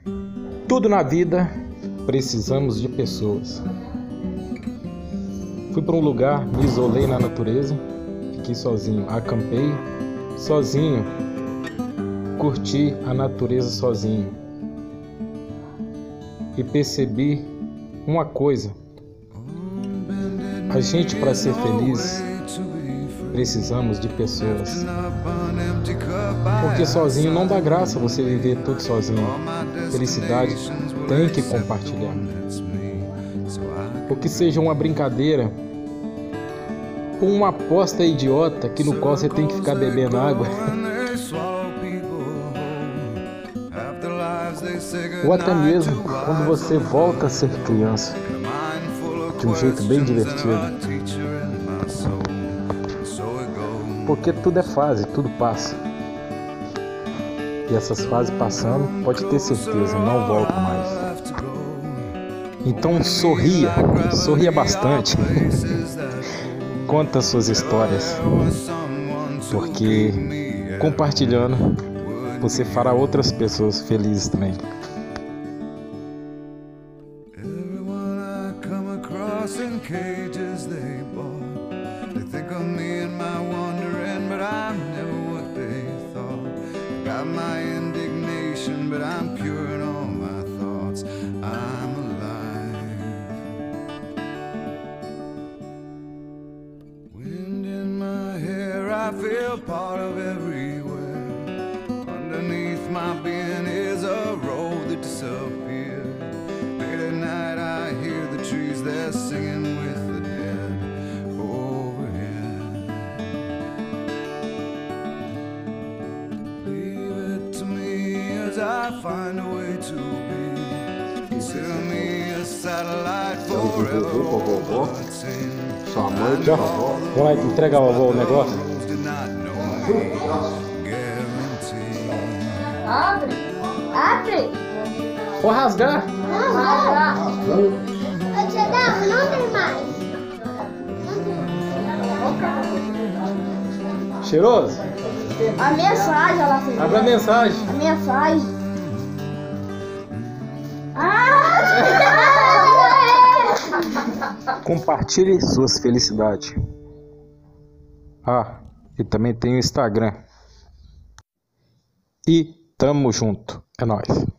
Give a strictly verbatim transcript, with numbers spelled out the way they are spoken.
Tudo na vida precisamos de pessoas. Fui para um lugar, me isolei na natureza, fiquei sozinho, acampei sozinho, curti a natureza sozinho e percebi uma coisa: a gente, para ser feliz, precisamos de pessoas, porque sozinho não dá graça você viver tudo sozinho. Felicidade tem que compartilhar, porque seja uma brincadeira ou uma aposta idiota que no qual você tem que ficar bebendo água, ou até mesmo quando você volta a ser criança de um jeito bem divertido, porque tudo é fase, tudo passa, e essas fases passando, pode ter certeza, não volta mais. Então sorria, sorria bastante, conta suas histórias, porque compartilhando você fará outras pessoas felizes também. In cages they bought, they think of me and my wandering, but I'm never what they thought. Got my indignation, but I'm pure in all my thoughts. I'm alive. Wind in my hair, I feel part of everywhere. Underneath my being is a road that disappeared. Late at night I hear the trees, they're singing with the dead overhead. Leave it to me as I find a way to be. Consider me a satellite forever orbiting. Já, vou lá entregar o negócio. Abre! Abre! Vou rasgar. Rasgar! Não, não tem mais. Cheiroso? A mensagem, ela fez. Abre a mensagem. A mensagem. Ah! Compartilhe suas felicidades. Ah, e também tem o Instagram. E tamo junto. É nóis.